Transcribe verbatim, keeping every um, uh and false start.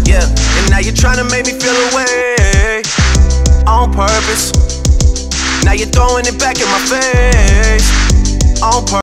Yeah, and now you're trying to make me feel away on purpose. Now you're throwing it back in my face on purpose.